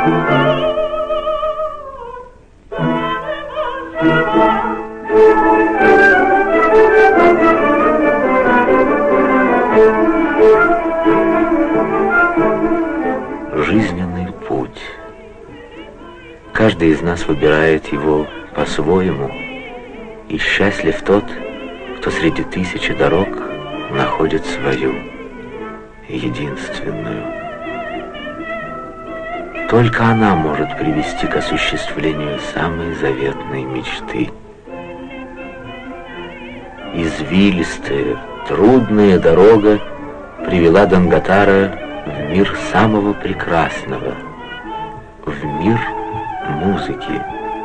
Жизненный путь. Каждый из нас выбирает его по-своему, и счастлив тот, кто среди тысячи дорог находит свою, единственную. Только она может привести к осуществлению самой заветной мечты. Извилистая, трудная дорога привела Данготара в мир самого прекрасного, в мир музыки.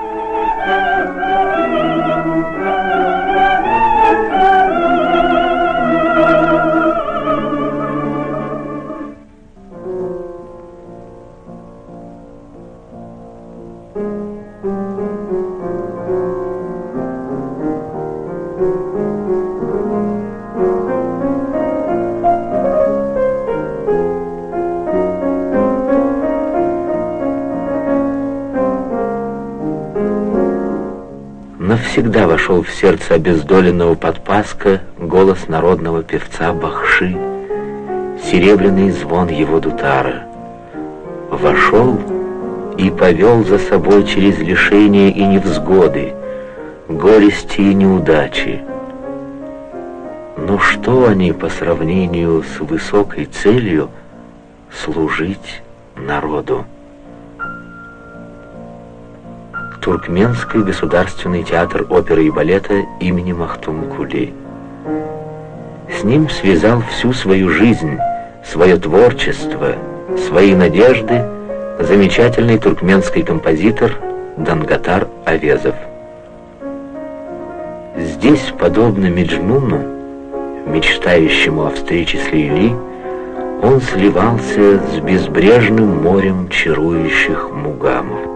Навсегда вошел в сердце обездоленного подпаска голос народного певца Бахши, серебряный звон его дутара. Вошел и повел за собой через лишения и невзгоды, горести и неудачи. Но что они по сравнению с высокой целью служить народу? Туркменский государственный театр оперы и балета имени Махтум-Кули. С ним связал всю свою жизнь, свое творчество, свои надежды замечательный туркменский композитор Данготар Авезов. Здесь, подобно Меджнуну, мечтающему о встрече с Лейли, он сливался с безбрежным морем чарующих мугамов.